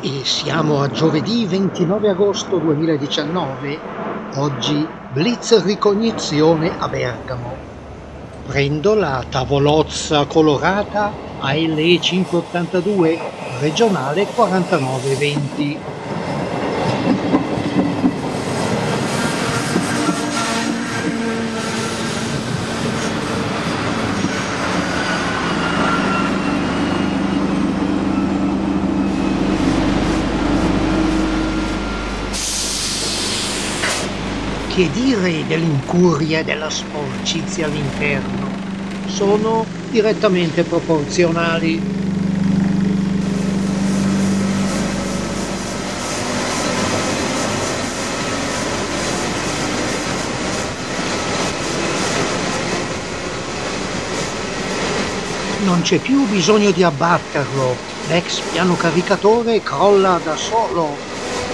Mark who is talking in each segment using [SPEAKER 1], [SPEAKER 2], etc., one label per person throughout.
[SPEAKER 1] E siamo a giovedì 29 agosto 2019, oggi blitz ricognizione a Bergamo. Prendo la tavolozza colorata ALE 582, regionale 4920. Che dire dell'incuria e della sporcizia all'interno? Sono direttamente proporzionali. Non c'è più bisogno di abbatterlo, l'ex piano caricatore crolla da solo.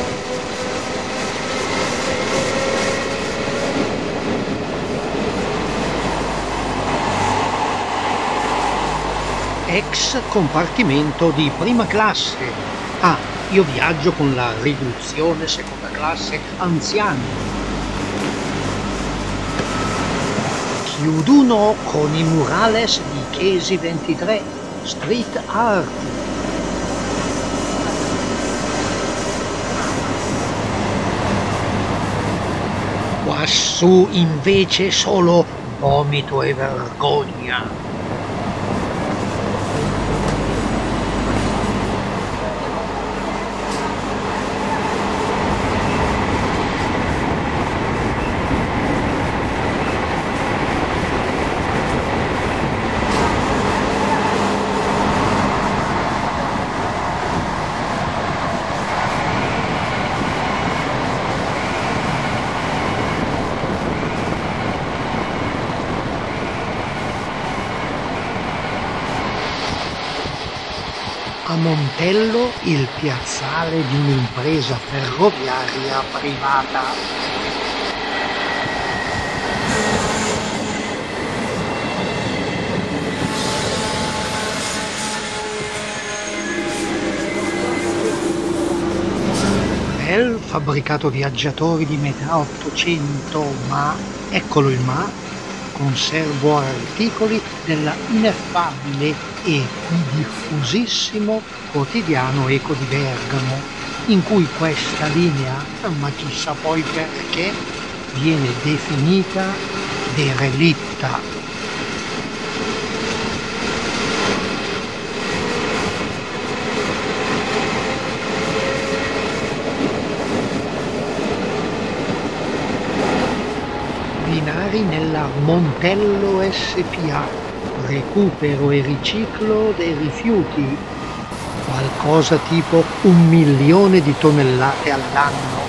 [SPEAKER 1] Ex compartimento di prima classe. Ah, io viaggio con la riduzione seconda classe anziani. Chiudono con i murales di Chesi 23, street art. Quassù invece solo vomito e vergogna. A Montello il piazzale di un'impresa ferroviaria privata. Bel fabbricato viaggiatori di metà 800, ma, eccolo il ma, conservo articoli della ineffabile e diffusissimo quotidiano Eco di Bergamo, in cui questa linea, ma chissà poi perché, viene definita derelitta. Binari nella Montello SPA, recupero e riciclo dei rifiuti, qualcosa tipo 1 milione di tonnellate all'anno.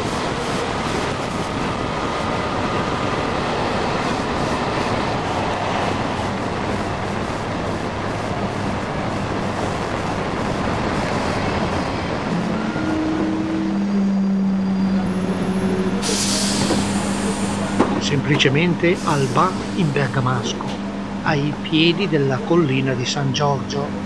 [SPEAKER 1] Semplicemente al bar in Bergamasco, ai piedi della collina di San Giorgio.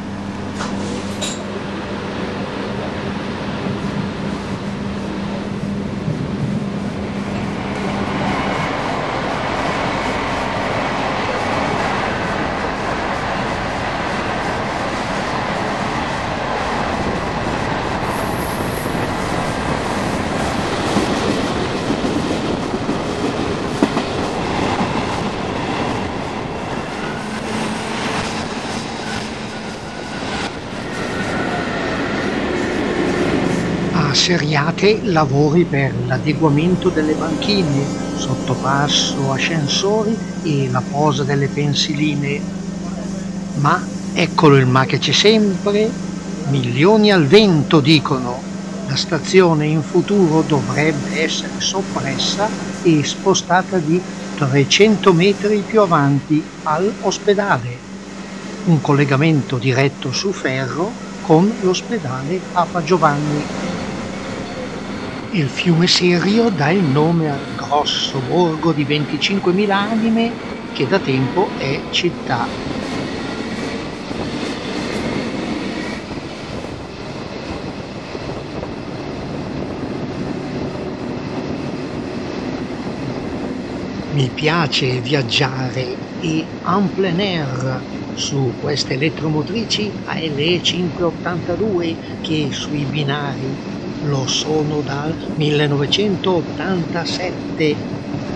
[SPEAKER 1] Seriate lavori per l'adeguamento delle banchine, sottopasso, ascensori e la posa delle pensiline. Ma eccolo il ma che c'è sempre, milioni al vento dicono. La stazione in futuro dovrebbe essere soppressa e spostata di 300 metri più avanti all'ospedale. Un collegamento diretto su ferro con l'ospedale Papa Giovanni. Il fiume Serio dà il nome al grosso borgo di 25.000 anime che da tempo è città. Mi piace viaggiare e en plein air su queste elettromotrici ALE 582 che sui binari lo sono dal 1987.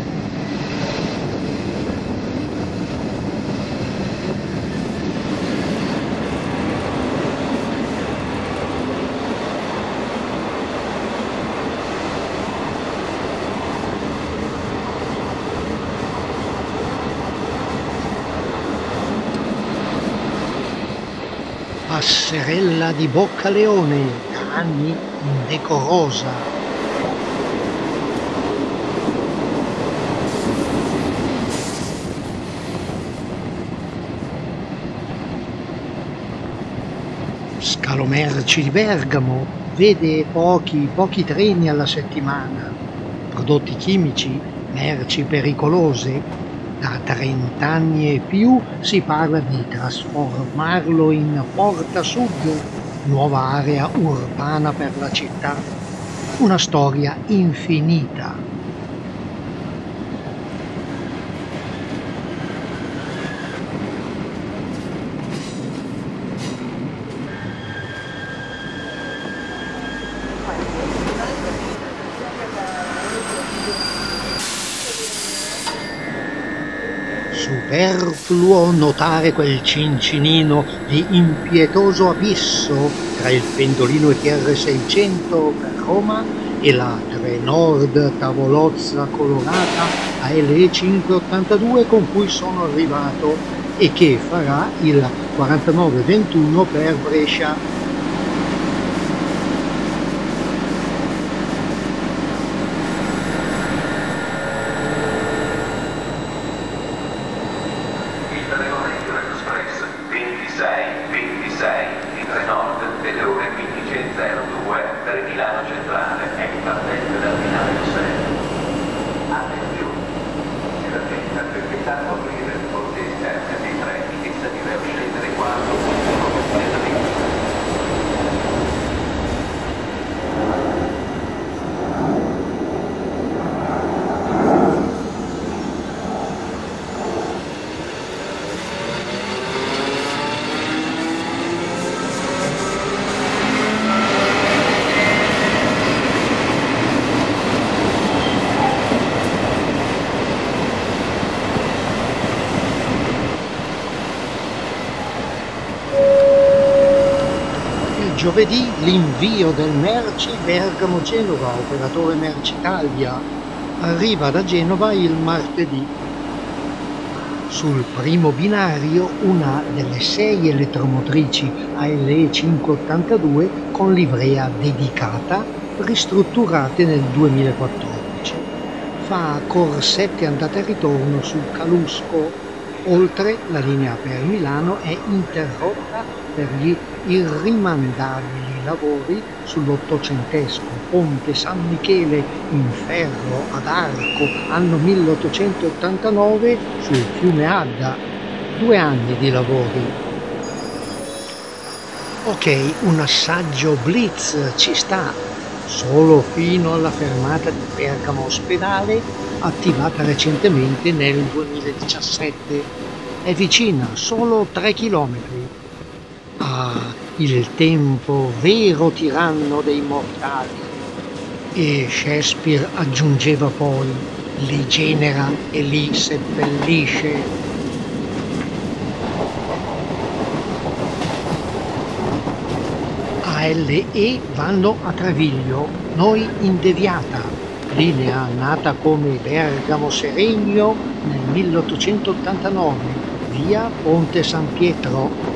[SPEAKER 1] Passerella di Boccaleone, da anni indecorosa. Scalo merci di Bergamo vede pochi treni alla settimana, prodotti chimici, merci pericolose. Da 30 anni e più si parla di trasformarlo in Porta Sud, nuova area urbana per la città. Una storia infinita. Superfluo notare quel cincinino di impietoso abisso tra il pendolino ETR 600 per Roma e la Trenord tavolozza colorata ALE 582 con cui sono arrivato e che farà il 4921 per Brescia. Giovedì l'invio del merci Bergamo-Genova, operatore Mercitalia, arriva da Genova il martedì. Sul primo binario una delle 6 elettromotrici ALE 582 con livrea dedicata, ristrutturate nel 2014. Fa corsette andata e ritorno sul Calusco. Oltre, la linea per Milano è interrotta per gli irrimandabili lavori sull'ottocentesco Ponte San Michele in ferro ad arco anno 1889 sul fiume Adda. 2 anni di lavori. Ok, un assaggio blitz ci sta, solo fino alla fermata di Bergamo Ospedale, attivata recentemente nel 2017. È vicina, solo 3 chilometri. Ah, il tempo, vero tiranno dei mortali. E Shakespeare aggiungeva poi, li genera e li seppellisce. ALE vanno a Treviglio, noi in deviata, linea nata come Bergamo Seregno nel 1889, via Ponte San Pietro.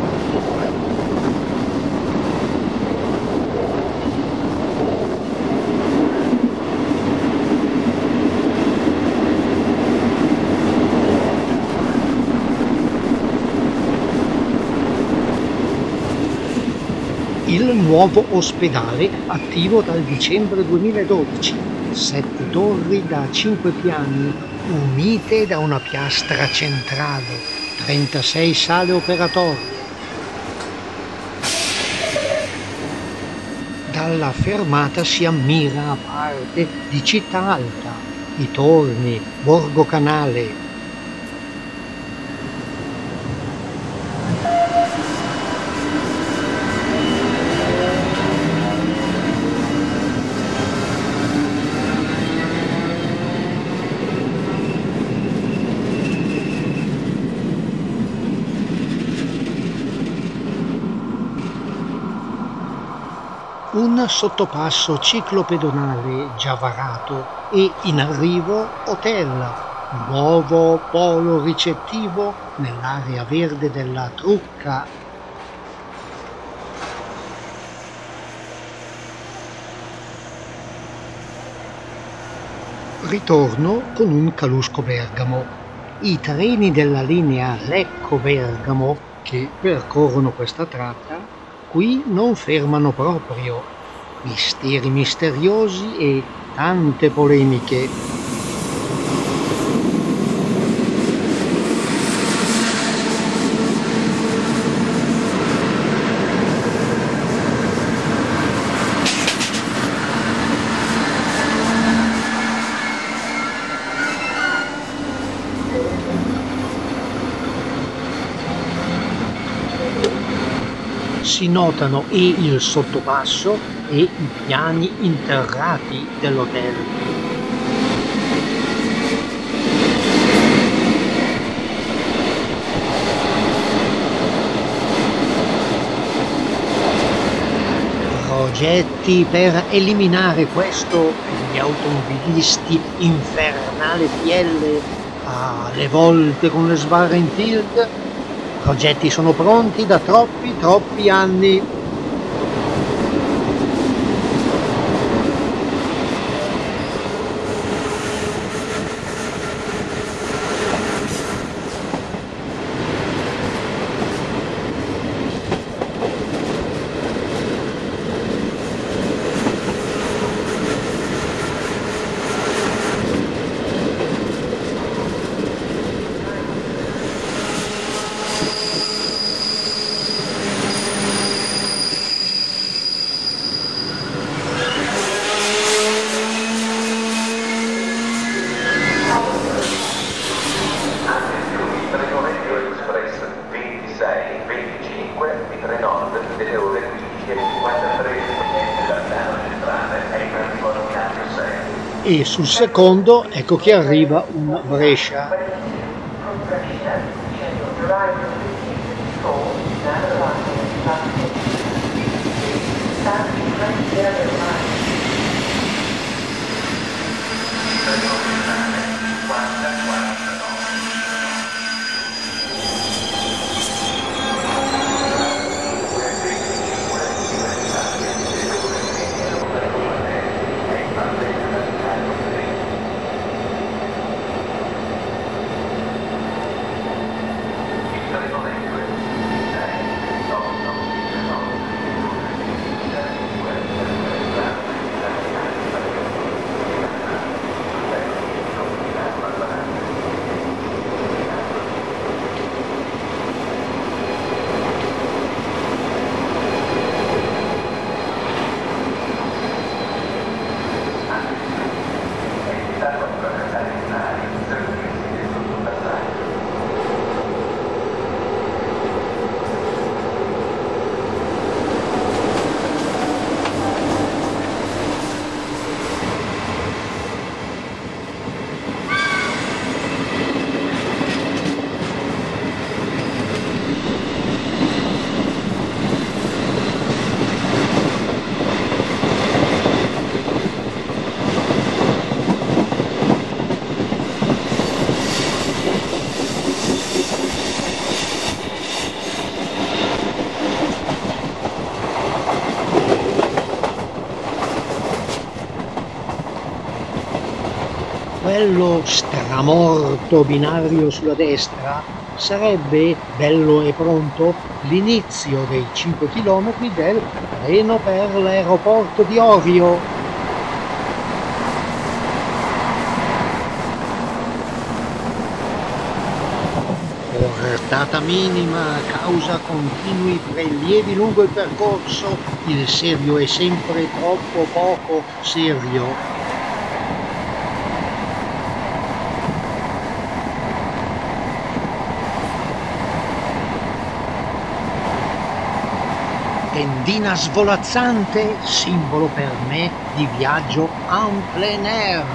[SPEAKER 1] Il nuovo ospedale, attivo dal dicembre 2012, 7 torri da 5 piani, unite da una piastra centrale, 36 sale operatorie. Dalla fermata si ammira a parte di Città Alta, I Torni, Borgo Canale. Un sottopasso ciclopedonale già varato e in arrivo hotel, nuovo polo ricettivo nell'area verde della Trucca. Ritorno con un Calusco Bergamo. I treni della linea Lecco-Bergamo che percorrono questa tratta qui non fermano proprio. Misteri misteriosi e tante polemiche. Si notano e il sottopasso e i piani interrati dell'hotel. Progetti per eliminare questo per gli automobilisti infernale PL alle volte con le sbarre in tilt. Progetti sono pronti da troppi anni. E sul secondo ecco che arriva un Brescia. Quello stramorto binario sulla destra sarebbe, bello e pronto, l'inizio dei 5 km del treno per l'aeroporto di Ovio. Portata minima causa continui prelievi lungo il percorso, il serio è sempre troppo poco serio. sardina svolazzante, simbolo per me di viaggio en plein air.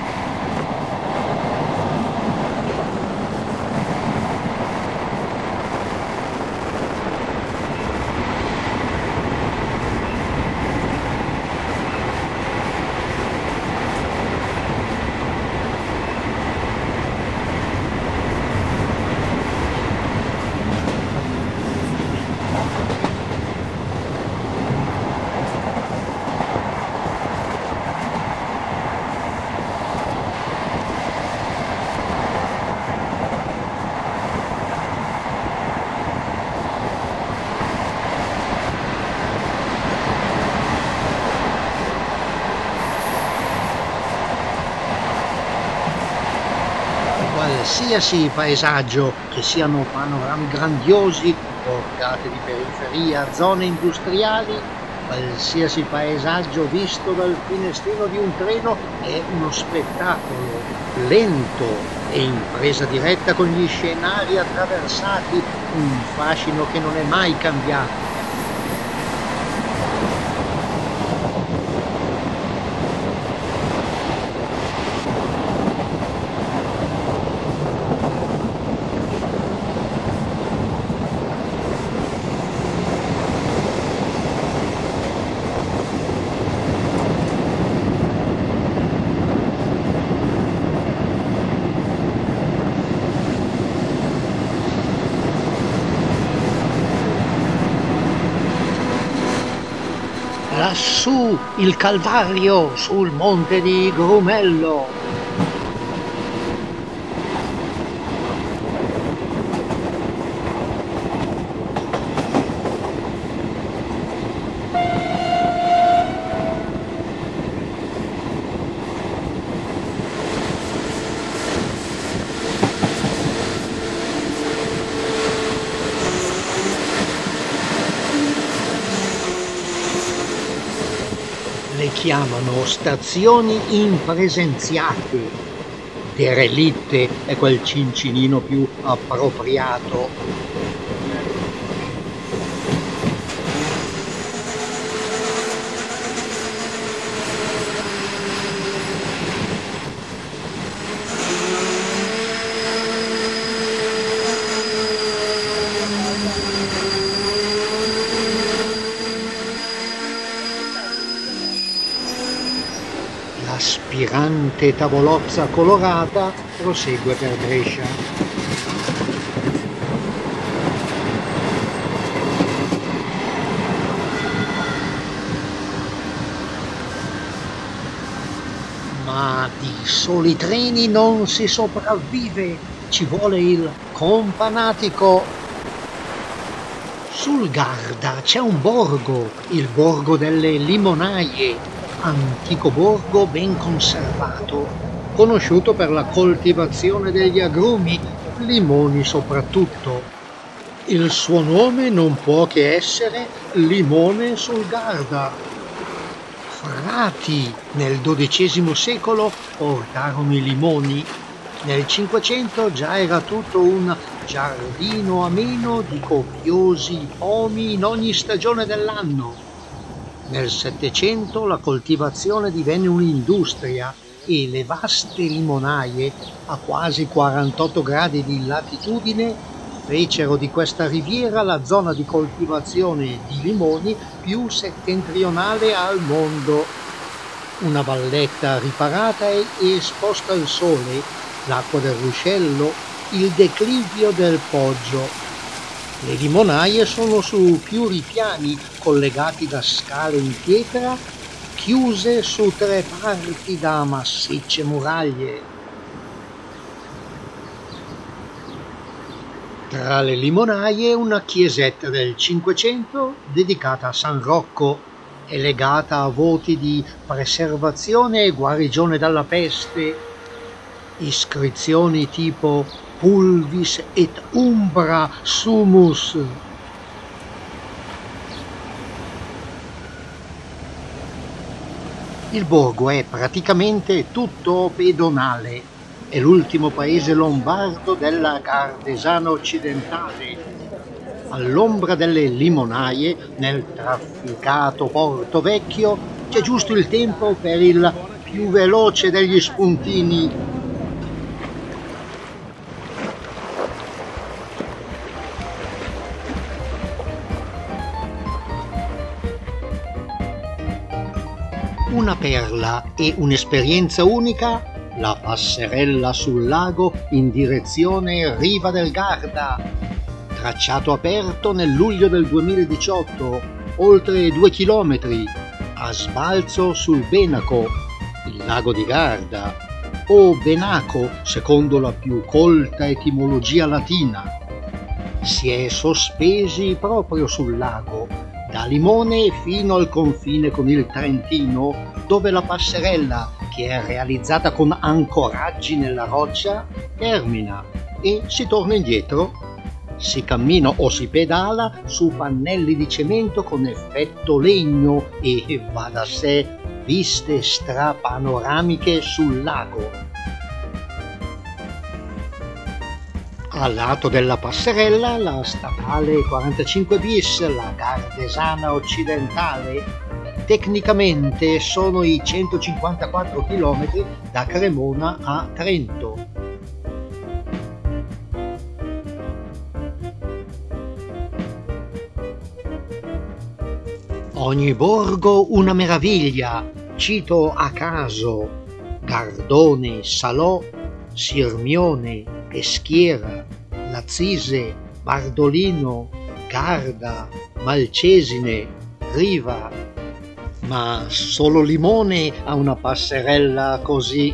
[SPEAKER 1] Qualsiasi paesaggio, che siano panorami grandiosi, borgate di periferia, zone industriali, qualsiasi paesaggio visto dal finestrino di un treno è uno spettacolo lento e in presa diretta con gli scenari attraversati, un fascino che non è mai cambiato. Lassù il Calvario sul monte di Grumello. Le chiamano stazioni impresenziate. Derelitte è quel cincinino più appropriato. L'aspirante tavolozza colorata prosegue per Brescia. Ma di soli treni non si sopravvive, ci vuole il companatico. Sul Garda c'è un borgo, il borgo delle Limonaie, antico borgo ben conservato, conosciuto per la coltivazione degli agrumi, limoni soprattutto. Il suo nome non può che essere Limone sul Garda. Frati nel XII secolo portarono i limoni. Nel Cinquecento già era tutto un giardino ameno di copiosi pomi in ogni stagione dell'anno. Nel Settecento la coltivazione divenne un'industria e le vaste limonaie a quasi 48 gradi di latitudine fecero di questa riviera la zona di coltivazione di limoni più settentrionale al mondo. Una valletta riparata e esposta al sole, l'acqua del ruscello, il declivio del Poggio. Le limonaie sono su più ripiani collegati da scale in pietra, chiuse su 3 parti da massicce muraglie. Tra le limonaie una chiesetta del Cinquecento dedicata a San Rocco e legata a voti di preservazione e guarigione dalla peste. Iscrizioni tipo Pulvis et umbra sumus. Il borgo è praticamente tutto pedonale, è l'ultimo paese lombardo della Gardesana occidentale. all'ombra delle limonaie, nel trafficato Porto Vecchio, c'è giusto il tempo per il più veloce degli spuntini. Una perla e un'esperienza unica, la passerella sul lago in direzione Riva del Garda. Tracciato aperto nel luglio del 2018, oltre 2 chilometri, a sbalzo sul Benaco, il lago di Garda, o Benaco secondo la più colta etimologia latina. Si è sospesi proprio sul lago, da Limone fino al confine con il Trentino, dove la passerella, che è realizzata con ancoraggi nella roccia, termina e si torna indietro. Si cammina o si pedala su pannelli di cemento con effetto legno e, va da sé, viste strapanoramiche sul lago. Al lato della passerella la statale 45 bis, la Gardesana occidentale. Tecnicamente sono i 154 km da Cremona a Trento. Ogni borgo una meraviglia, cito a caso Gardone, Salò, Sirmione, Peschiera, Lazzise, Bardolino, Garda, Malcesine, Riva, ma solo Limone ha una passerella così.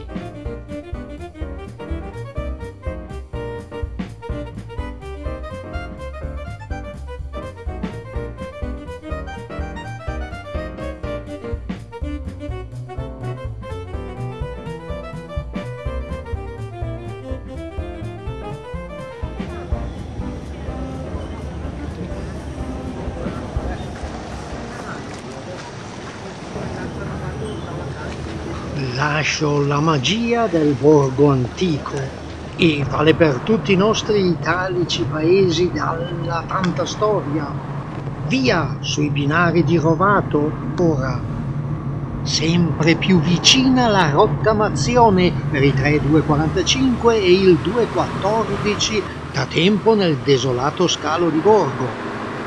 [SPEAKER 1] Lascio la magia del borgo antico e vale per tutti i nostri italici paesi dalla tanta storia. Via sui binari di Rovato ora. Sempre più vicina la rottamazione per i 3245 e il 214 da tempo nel desolato scalo di Borgo.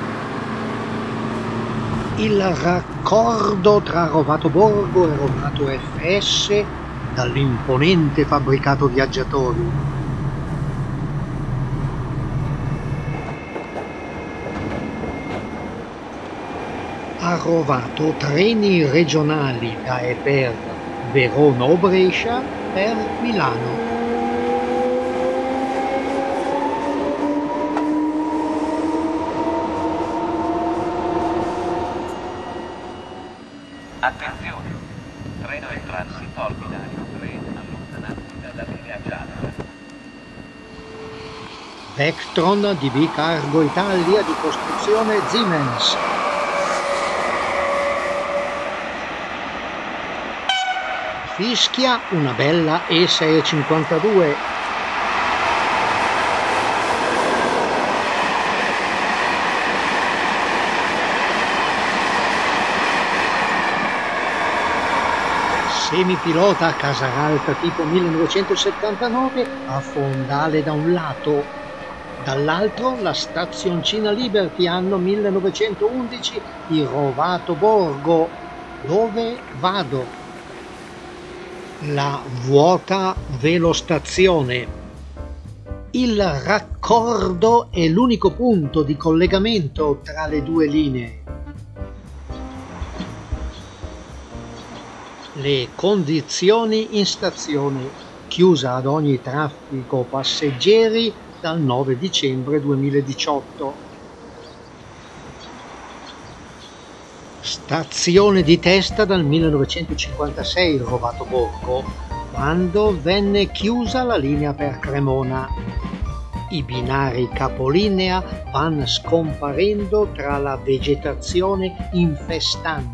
[SPEAKER 1] Il raccordo tra Rovato Borgo e Rovato FS dall'imponente fabbricato viaggiatori. A Rovato treni regionali da e per Verona o Brescia per Milano.
[SPEAKER 2] Attenzione! Treno in transito al binario 3, allontanarsi dalla linea gialla.
[SPEAKER 1] Vectron DB Cargo Italia di costruzione Siemens. Fischia una bella E652. Semipilota a Casaralta tipo 1979 a fondale da un lato, dall'altro la stazioncina Liberty anno 1911 di Rovato Borgo. Dove vado? La vuota velostazione. Il raccordo è l'unico punto di collegamento tra le due linee. Le condizioni in stazione, chiusa ad ogni traffico passeggeri dal 9 dicembre 2018. Stazione di testa dal 1956 Rovato Borgo, quando venne chiusa la linea per Cremona. I binari capolinea vanno scomparendo tra la vegetazione infestante.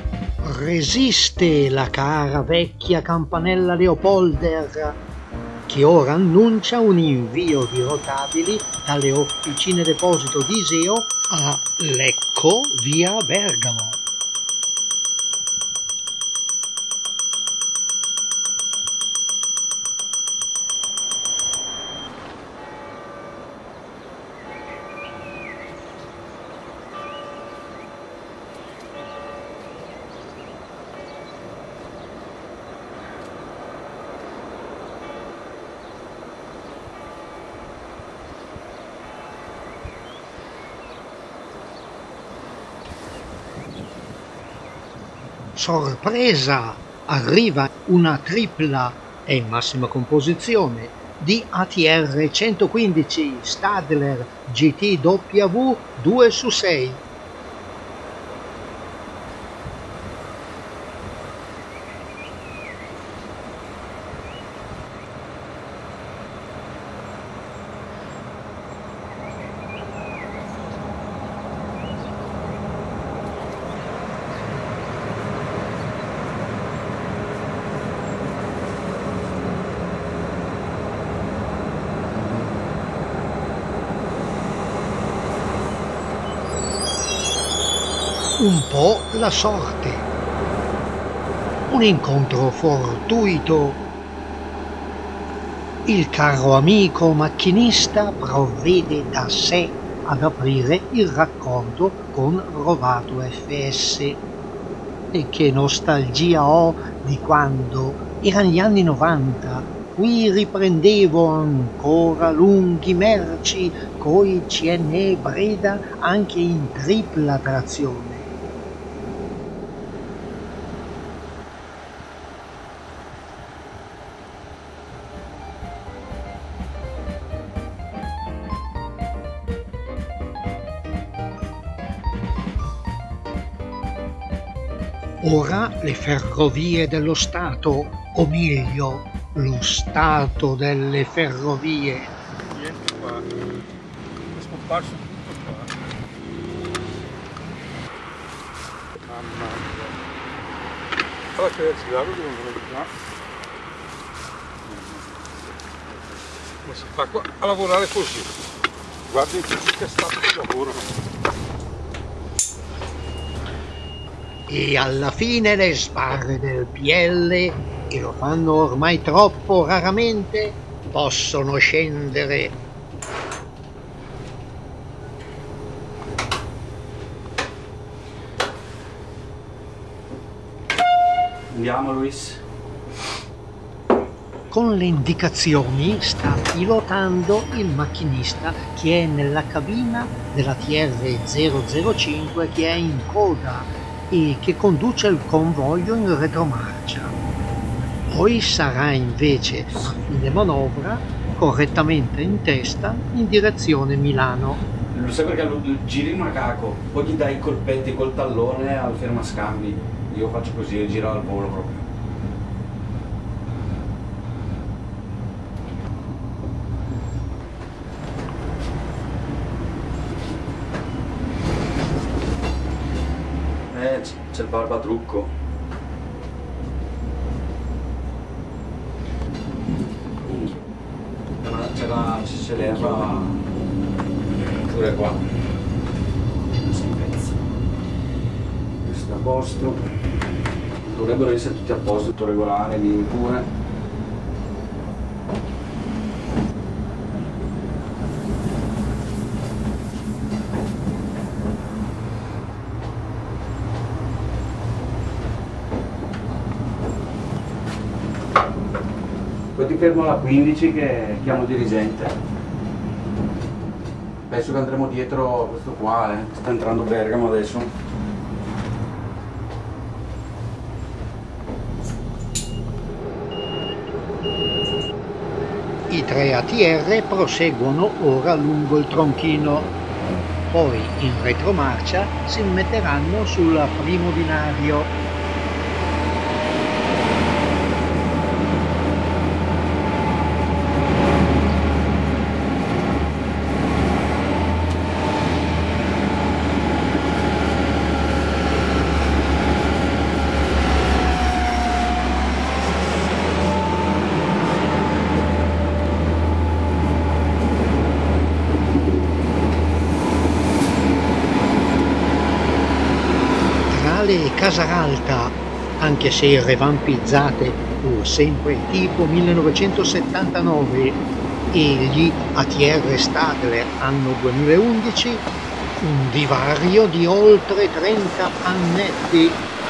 [SPEAKER 1] Resiste la cara vecchia campanella Leopolder, che ora annuncia un invio di rotabili dalle officine deposito di Iseo a Lecco via Bergamo. Sorpresa! Arriva una tripla e in massima composizione di ATR 115 Stadler GTW 2/6. Un po' la sorte. Un incontro fortuito. Il caro amico macchinista provvede da sé ad aprire il racconto con Rovato FS. E che nostalgia ho di quando erano gli anni 90, qui riprendevo ancora lunghi merci coi CNE Breda anche in tripla trazione. Ora le ferrovie dello Stato, o meglio, lo Stato delle ferrovie.
[SPEAKER 3] Niente qua, è scomparso tutto qua. Mamma mia. Allora che si lava che non vuole qua. Come si fa qua a lavorare così? Guardi che stato che lavorano.
[SPEAKER 1] E alla fine le sbarre del PL, e lo fanno ormai troppo raramente, possono scendere.
[SPEAKER 4] Andiamo Luis.
[SPEAKER 1] Con le indicazioni sta pilotando il macchinista che è nella cabina della TR-005 che è in coda e che conduce il convoglio in retromarcia. Poi sarà invece a fine manovra correttamente in testa in direzione Milano.
[SPEAKER 4] Lo sai perché lo giri il macaco, poi gli dai i colpetti col tallone al fermascambi. Io faccio così, giro al volo proprio. C'è il barbatrucco. C'è l'erba pure qua. Questo è a posto. Dovrebbero essere tutti a posto, tutto regolare, lì pure. Poi ti fermo alla 15 che chiamo il dirigente. Penso che andremo dietro questo qua, sta entrando Bergamo adesso.
[SPEAKER 1] I 3 ATR proseguono ora lungo il tronchino, poi in retromarcia si metteranno sul primo binario. Casaralta, anche se revampizzate pur sempre tipo 1979, e gli ATR Stadler anno 2011, un divario di oltre 30 annetti.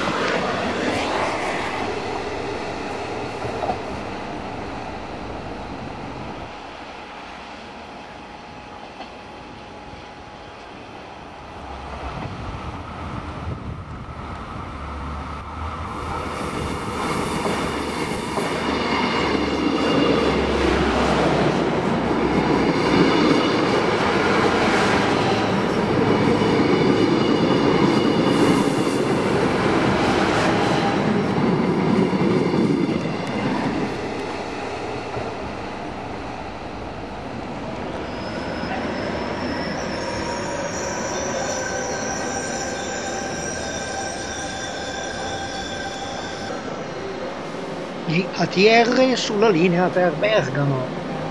[SPEAKER 1] Gli ATR sulla linea per Bergamo.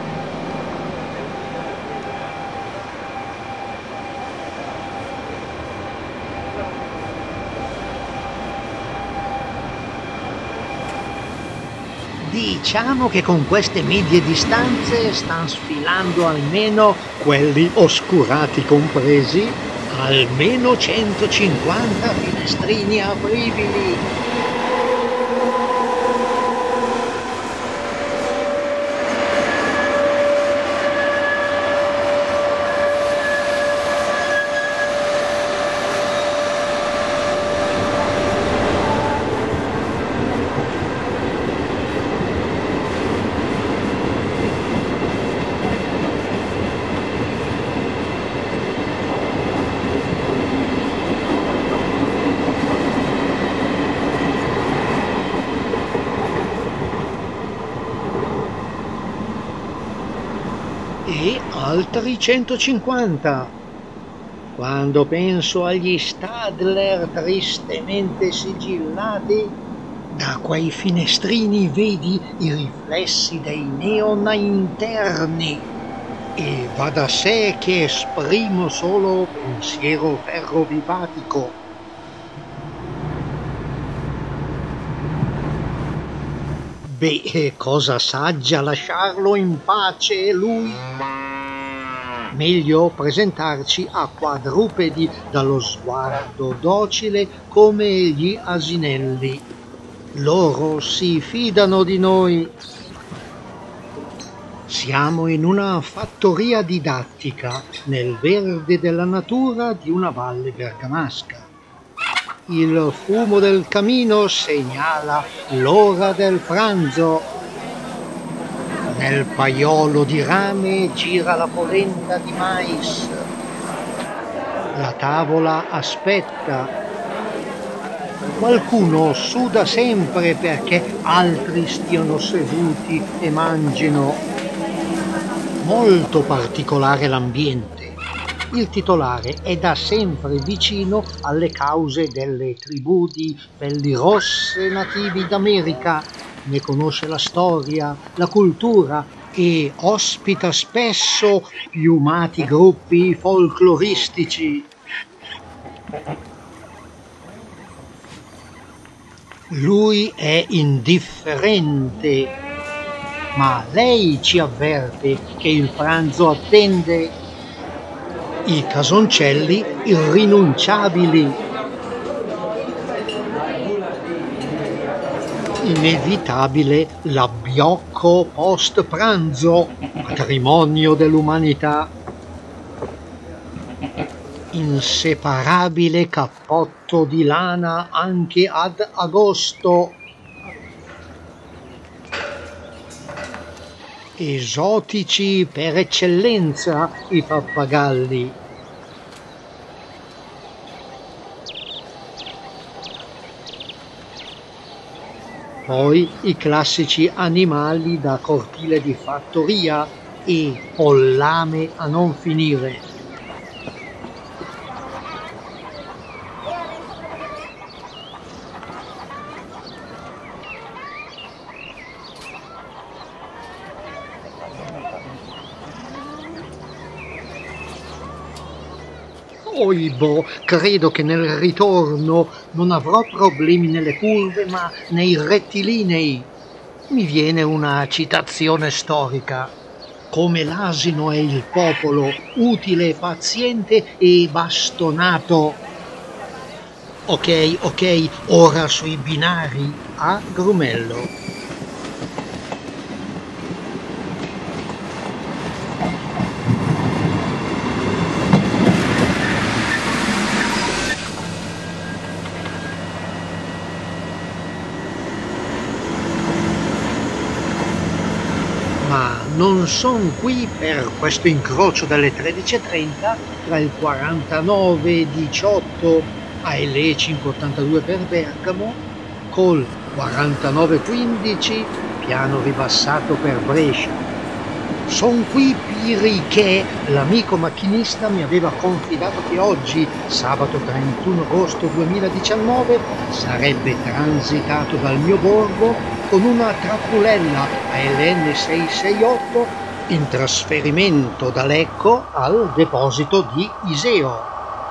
[SPEAKER 1] Diciamo che con queste medie distanze stanno sfilando almeno, quelli oscurati compresi, almeno 150 finestrini apribili. E altri 150. Quando penso agli Stadler tristemente sigillati, da quei finestrini vedi i riflessi dei neon interni, e va da sé che esprimo solo pensiero ferrovipatico. Beh, cosa saggia lasciarlo in pace lui? Meglio presentarci a quadrupedi dallo sguardo docile come gli asinelli. Loro si fidano di noi. Siamo in una fattoria didattica nel verde della natura di una valle bergamasca. Il fumo del camino segnala l'ora del pranzo. Nel paiolo di rame gira la polenta di mais. La tavola aspetta. Qualcuno suda sempre perché altri stiano seduti e mangino. Molto particolare l'ambiente. Il titolare è da sempre vicino alle cause delle tribù di pelli rosse nativi d'America, ne conosce la storia, la cultura e ospita spesso piumati gruppi folcloristici. Lui è indifferente, ma lei ci avverte che il pranzo attende. I casoncelli irrinunciabili. Inevitabile l'abbiocco post pranzo, patrimonio dell'umanità. Inseparabile cappotto di lana anche ad agosto. Esotici per eccellenza i pappagalli. Poi i classici animali da cortile di fattoria e pollame a non finire. Oibo, credo che nel ritorno non avrò problemi nelle curve, ma nei rettilinei. Mi viene una citazione storica. Come l'asino è il popolo, utile, paziente e bastonato. Ok, ora sui binari a grumello. Ma non son qui per questo incrocio delle 13:30 tra il 4918 ALE 582 per Bergamo col 4915 piano ribassato per Brescia. Son qui perché l'amico macchinista mi aveva confidato che oggi, sabato 31 agosto 2019, sarebbe transitato dal mio borgo con una trappolella ALN 668 in trasferimento da Lecco al deposito di Iseo.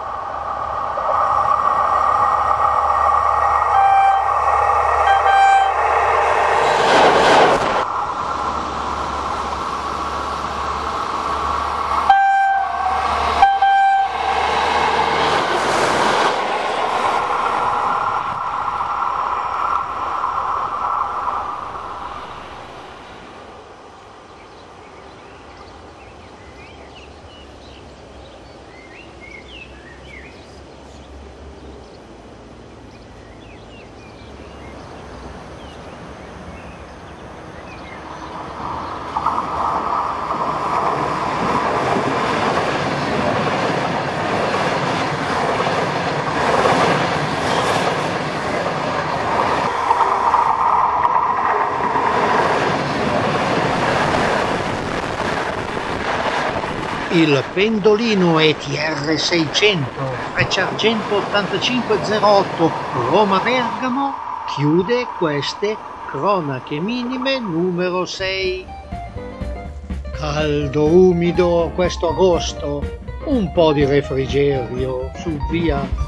[SPEAKER 1] Il pendolino ETR 600 Frecciargento 8508 Roma-Bergamo chiude queste cronache minime numero 6. Caldo, umido questo agosto, un po' di refrigerio su via